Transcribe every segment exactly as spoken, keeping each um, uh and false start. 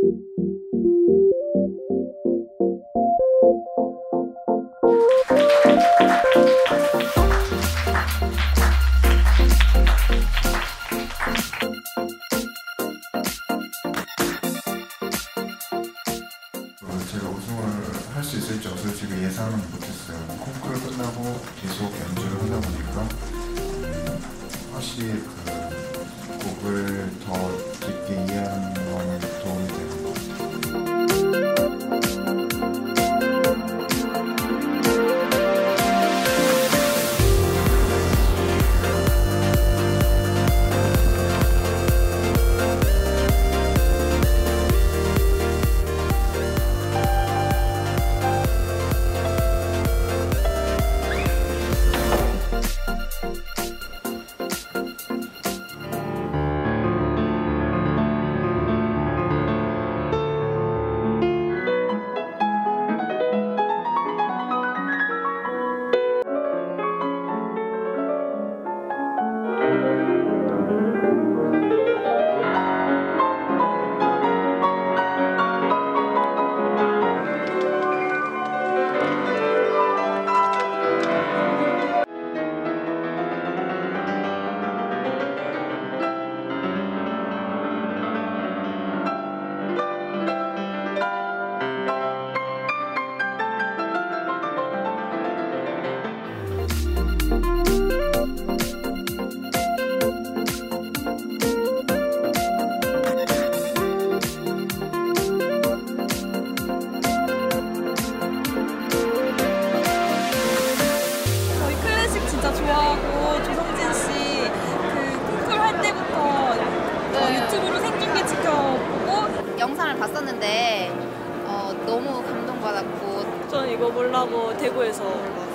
제가 우승을 할 수 있을지 없을지 예상은 못했어요. 콩쿠르 끝나고 계속 연주를 하다 보니까 음, 확실히 그 곡을 더 깊게 이해하는 거는 도움이 되는 것 같아요. 좋아하고 조성진 씨 그 콩쿠르 할 때부터 네. 어, 유튜브로 생중계 지켜보고 영상을 봤었는데 어, 너무 감동받았고 전 이거 보려고 대구에서 왔어요.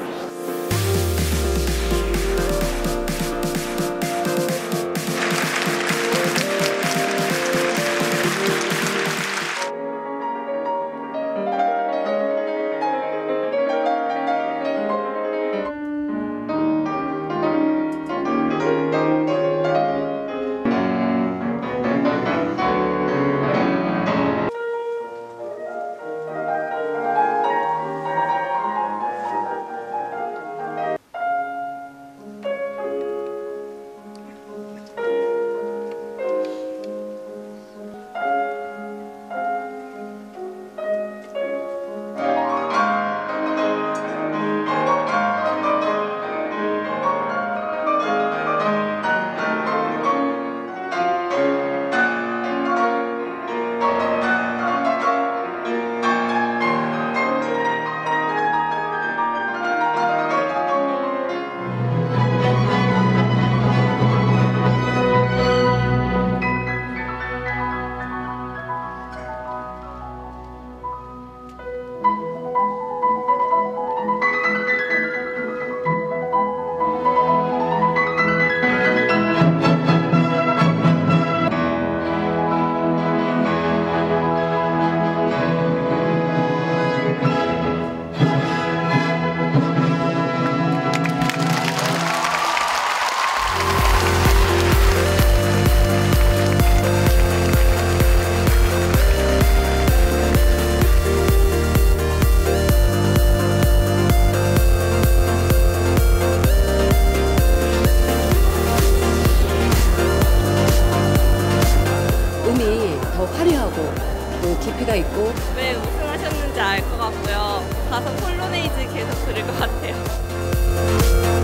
더 화려하고 또 깊이가 있고 왜 우승하셨는지 알 것 같고요. 가서 폴로네이즈 계속 들을 것 같아요.